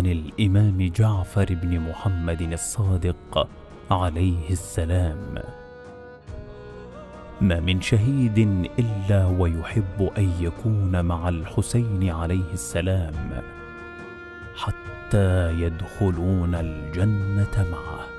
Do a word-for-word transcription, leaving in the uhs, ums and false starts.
عن الإمام جعفر بن محمد الصادق عليه السلام: ما من شهيد إلا ويحب أن يكون مع الحسين عليه السلام حتى يدخلون الجنة معه.